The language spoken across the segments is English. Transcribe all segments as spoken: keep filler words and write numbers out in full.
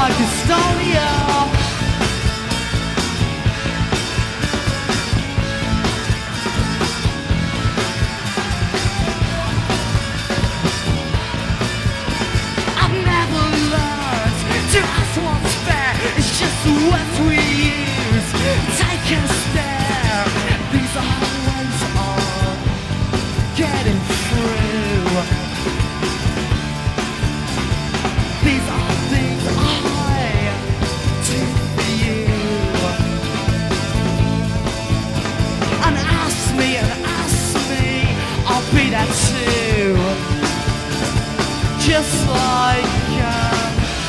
like Estonia. I've never learned to ask what's fair. It's just the words we use. Take a stare. These are ways of getting through. These are things I do for you. And ask me, and ask me, I'll be there too. Just like um,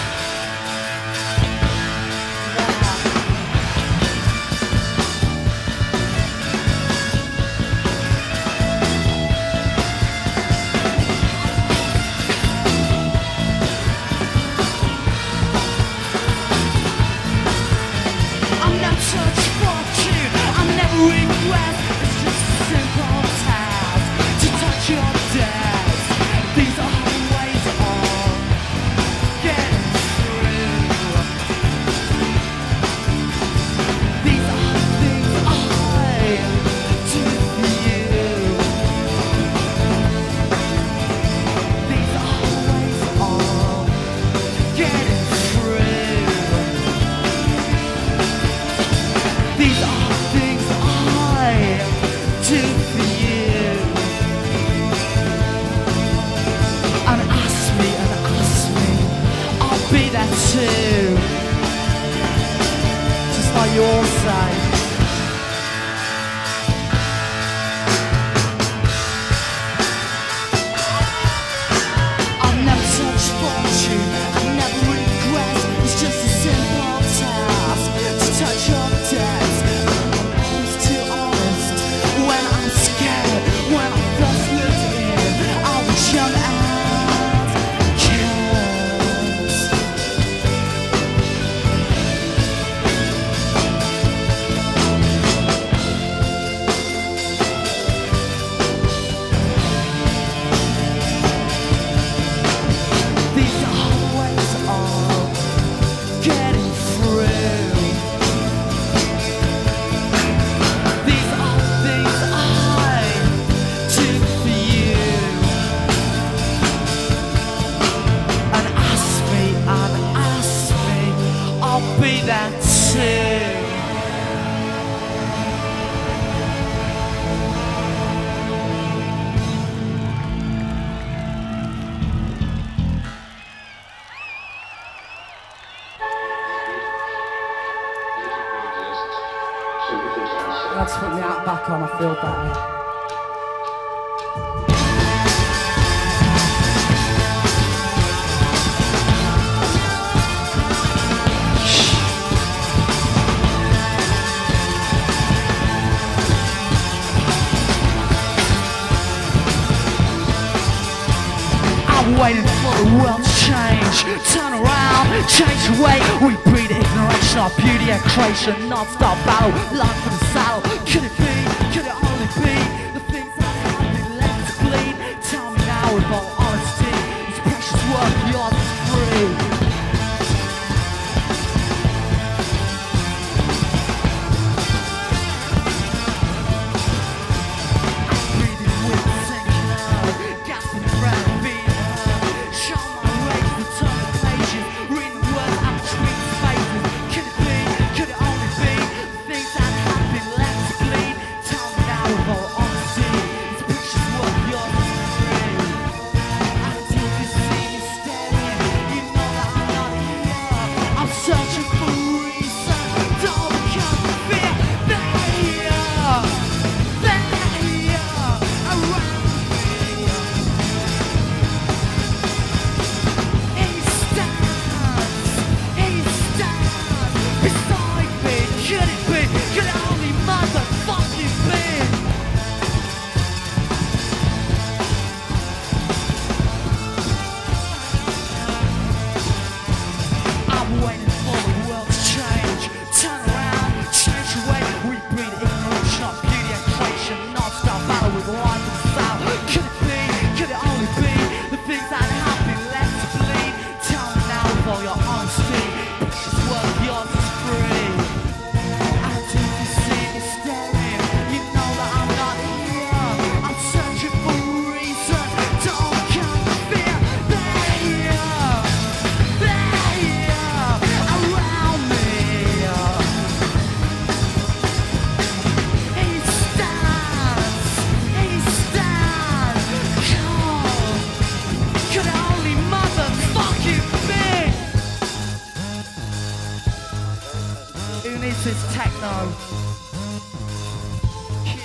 regret, it's just a simple task to touch your debts. These are ways of getting through. These are things I do for you. These are ways of getting through. These are things I do for you. And ask me, and ask me, I'll be there too. Just like you all say. I've never touched fortune, I never regret. It's just a simple task to touch your debts. Too honest when I'm scared. When I first looked in, I was young and careless. These are ways of getting through. These are things I do for you. And ask me, and ask me, I'll be there too. Let's put the hat back on, I feel better. I'm waiting for the world to change. Turn around, change the way we breed ignoration, our beauty and creation. Non-stop battle, life for the saddle. Could it be, could it only be the things that have been left to bleed? Tell me now with all honesty, this precious work of yours is free. Could it only be the things that have been left to bleed?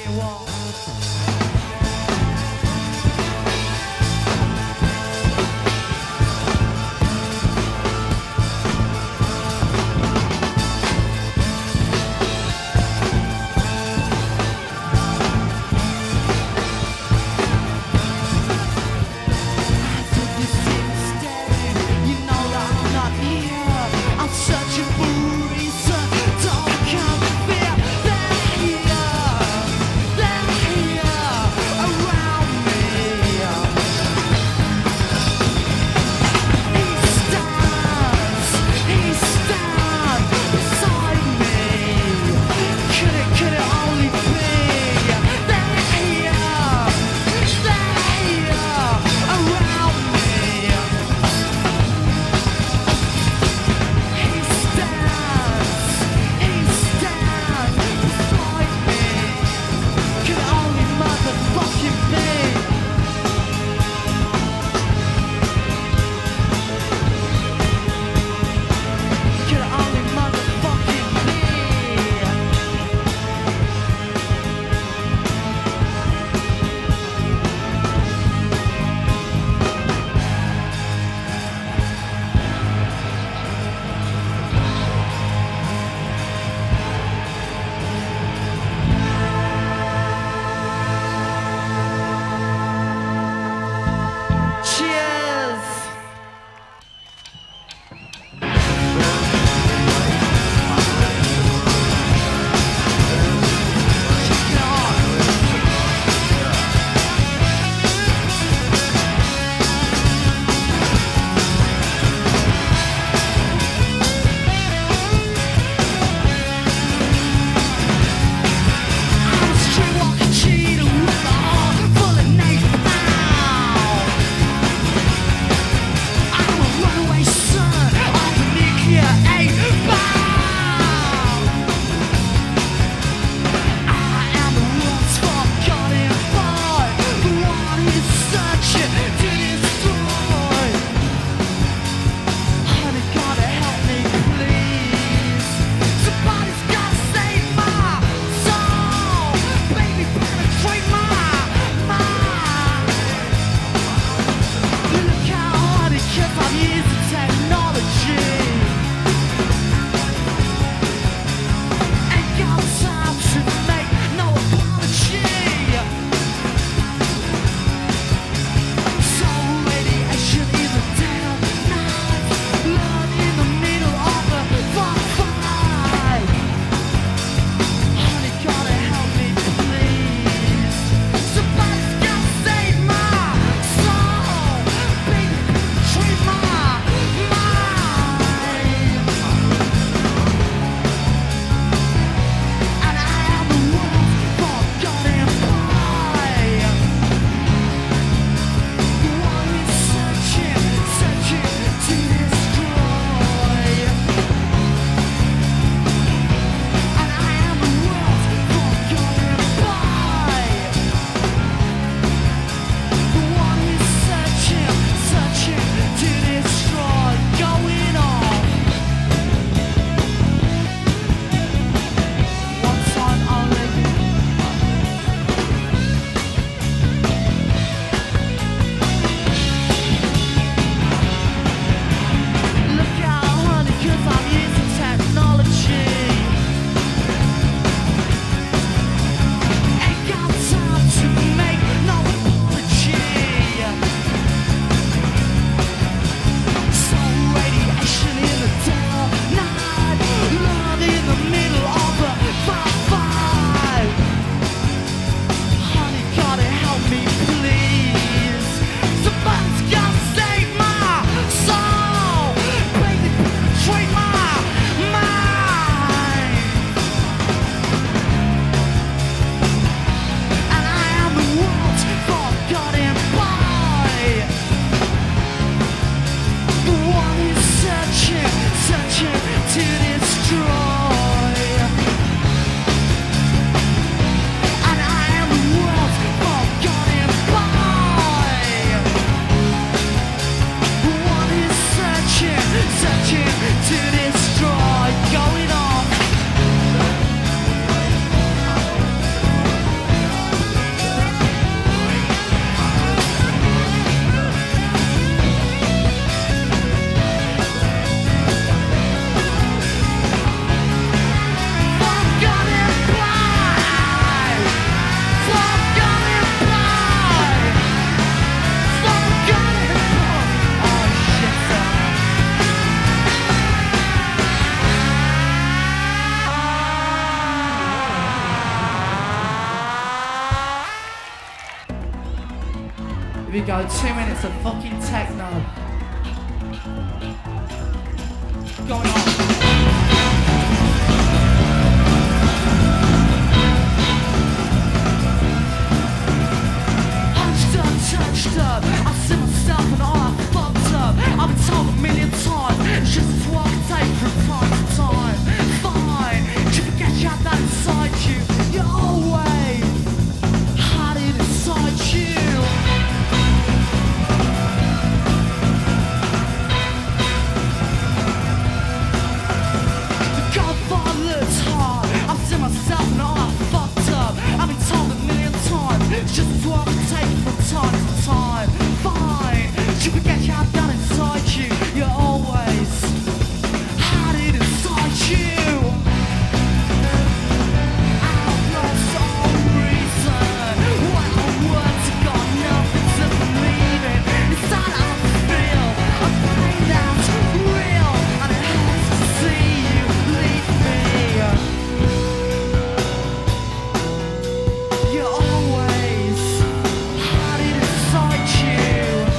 anyone. Then Here we go, two minutes of fucking techno. Going on. Hunched up, touched up, I see myself and all I fucked up. I've been told a million times, it's just as what I can take from time to time. Fine, you forget you have that inside you. You're always had it inside you. The Godfather's hard, I've seen myself and all I fucked up. I've been told a million times, it's just as what I can take from time to time. Fine, you forget you have that inside you. You're always had it inside you. I've lost all reason. What my words have got nothing to believe in. Inside I feel a pain that's real, and it hurts to see you leave me. You always had it inside you.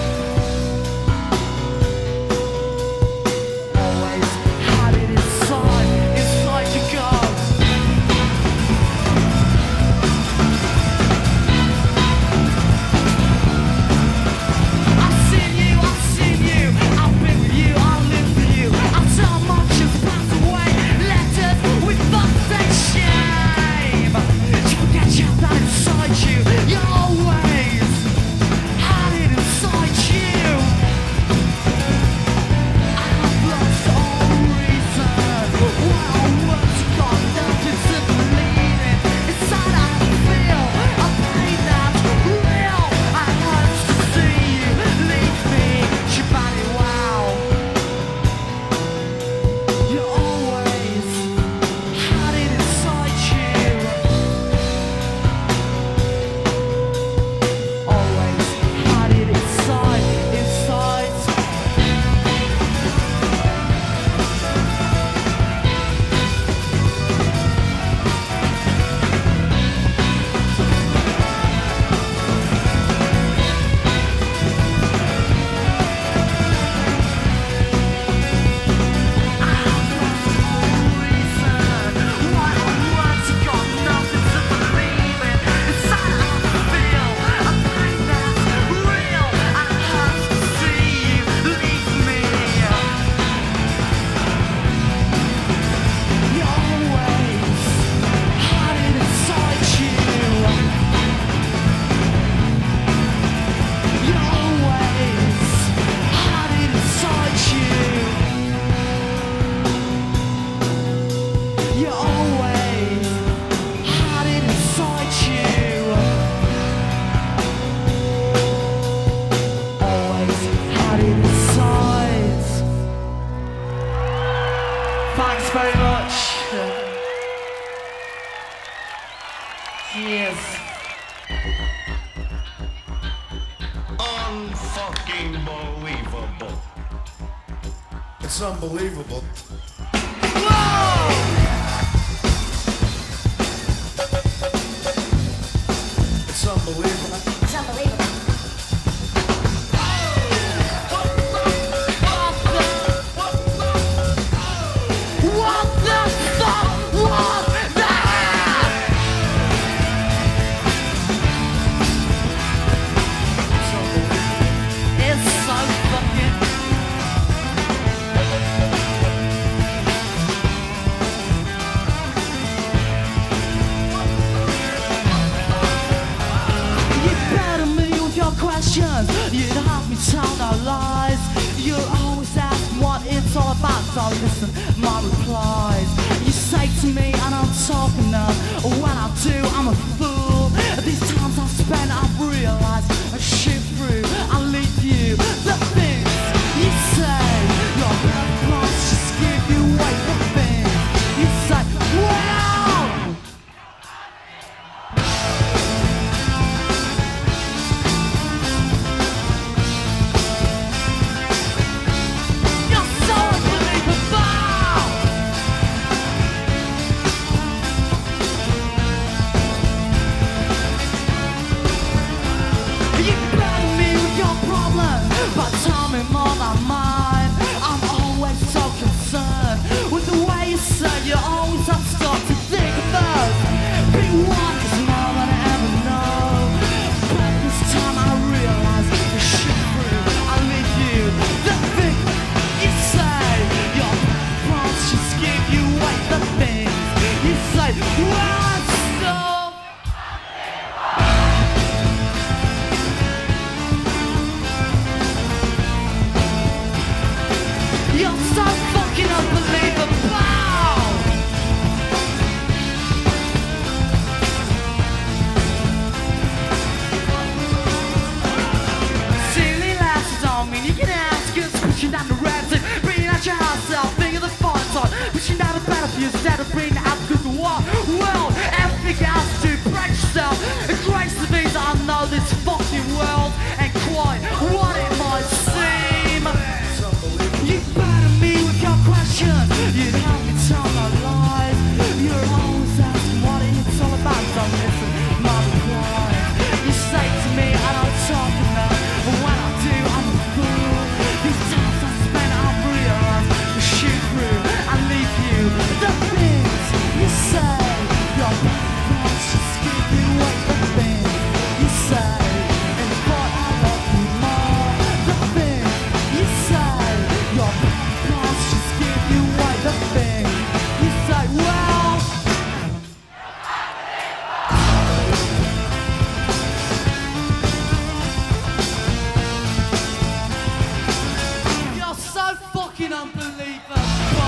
Always had it inside, inside you go. I've seen you, I've seen you, I've been with you, I live for you. I've so much has passed away, letters with fucks and shame. You forget you have that inside you. You always had it inside you. I've lost all reason. What our words have got nothing to believe in. Inside I feel a pain that's real. I hurts to see you leave me. Shibani, wow. You always had it inside you. Always had it inside, inside. Thanks very much. Yes. Unfucking believable. It's unbelievable. Whoa! It's unbelievable. It's unbelievable. What the fuck was that? It's so fucking. You better me with your questions. You'd have me tell no lies. You always ask what it's all about. So listen, my replies. You say to me, and I'm talking none. When I do, I'm a fool. These times I've spent, I've realized I shoot through. I leave you the things you say. Your blood clots just give you away the things you say. Wow! You're so unbelievable! instead of being out to the world. Well, everything else to break yourself. It grace the things I know this fucking world ain't quite what it might seem. You burden me with your questions. You'd help me tell my lies. You're always asking what it's all about. Don't listen, my replies. You say to me I don't talk enough, but when I do I'm a fool. These times I spend I realize you shoot through I leave you. The things you say, your parents just give you away. The things you say, and what I love you more. The things you say, your parents just give you away. The things you say, well, you're so fucking unbelievable.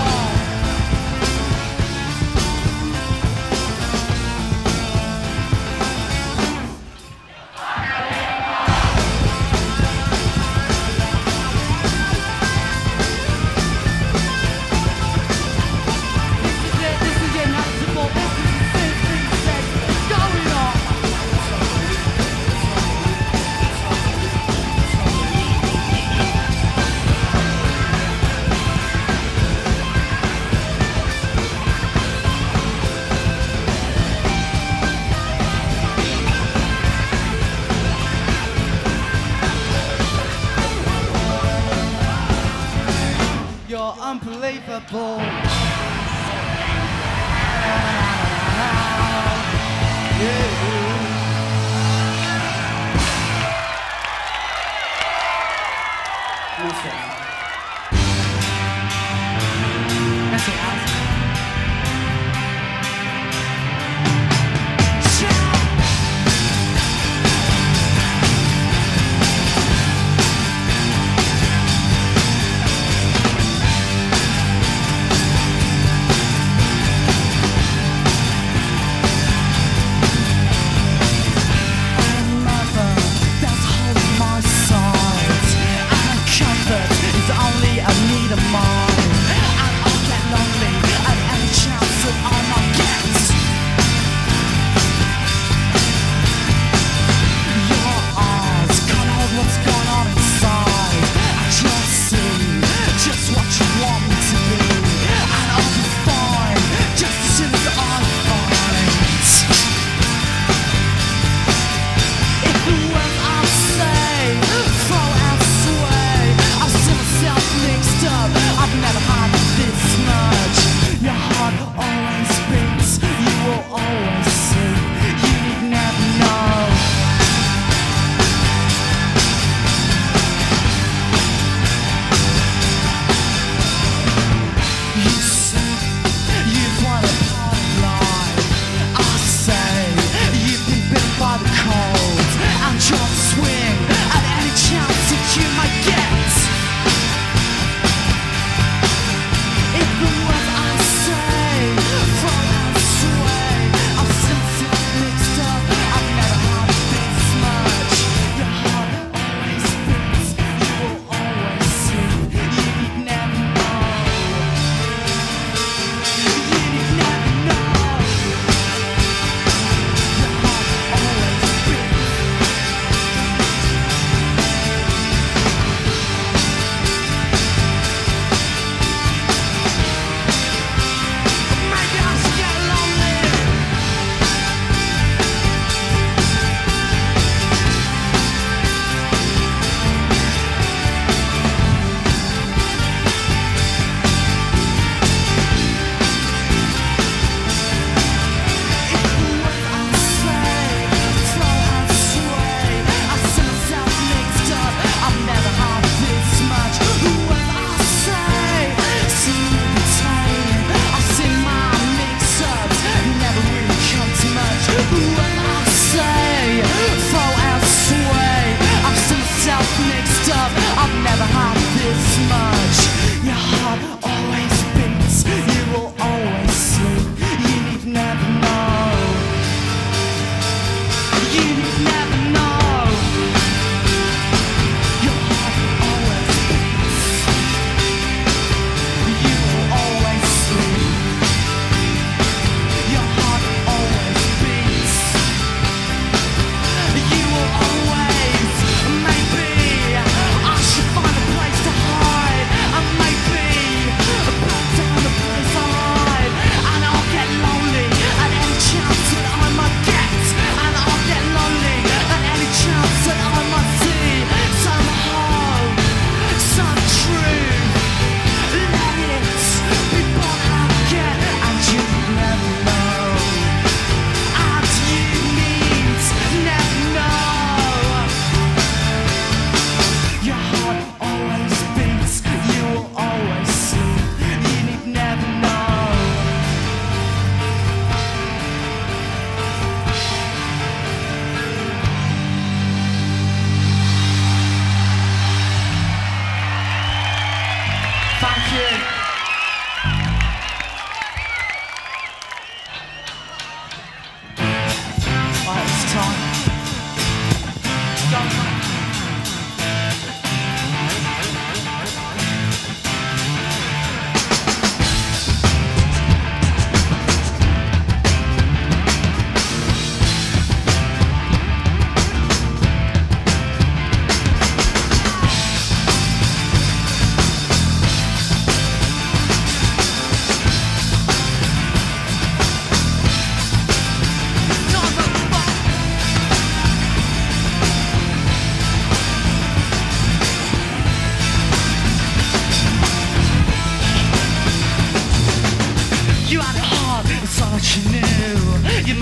This is inevitable. This is the same thing that's going on. You're unbelievable. That's it, Alex.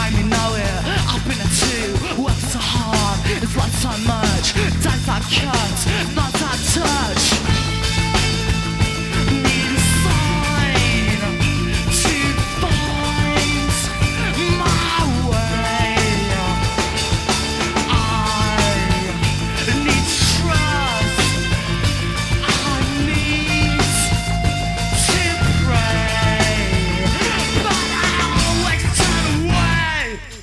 made me know it. I've been a two, worked so hard, it's like so much. Days I cut, nights I touch. Need a sign to find my way. I need trust. I need to pray, but I always turn away.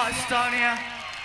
lot, Estonia.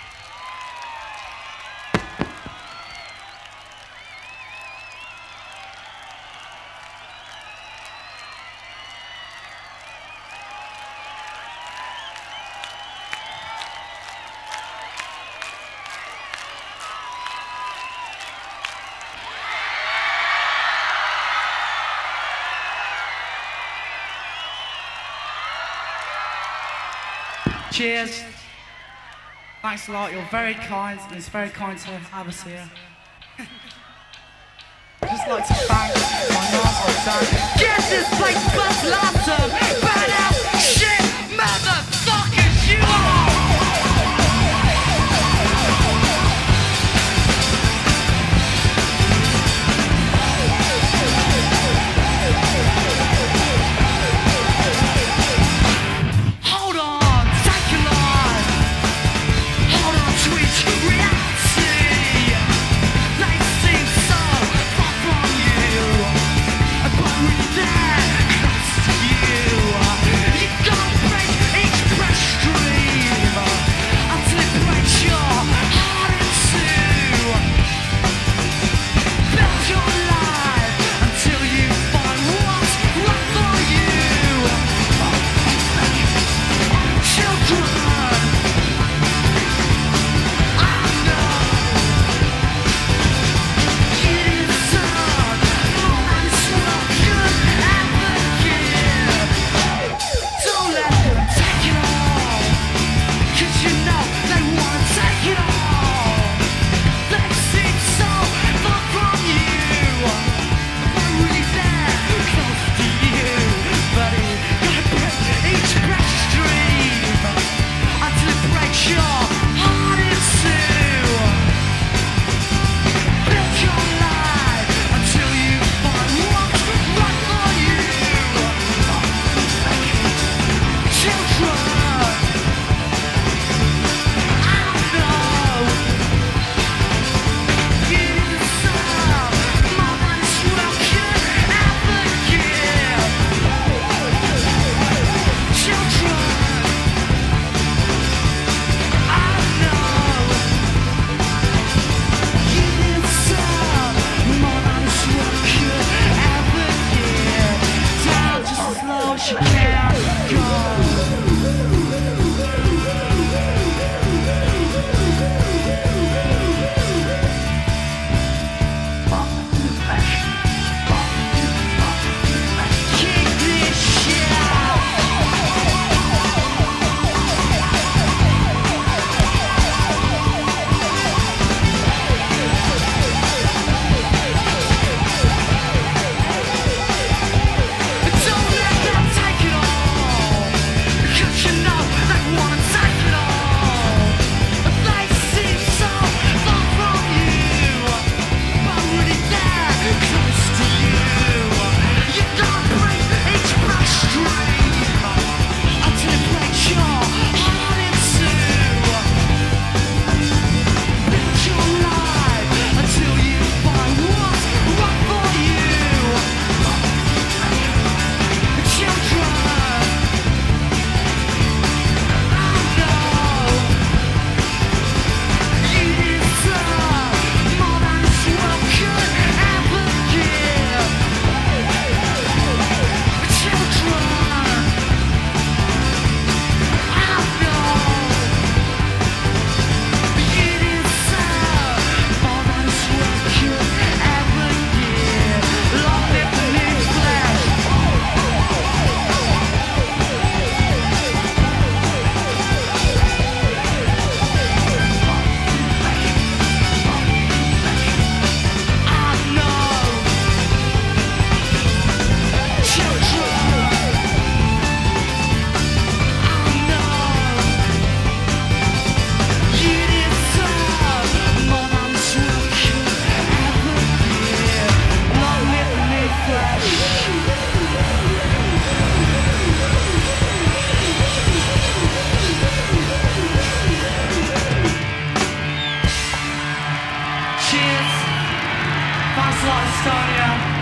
Cheers. Thanks a lot, you're very kind, and it's very kind to have us here. I'd just like to thank my master, Dan. Get this place bust laughter, badass shit, motherfuckers, you are! Estonia.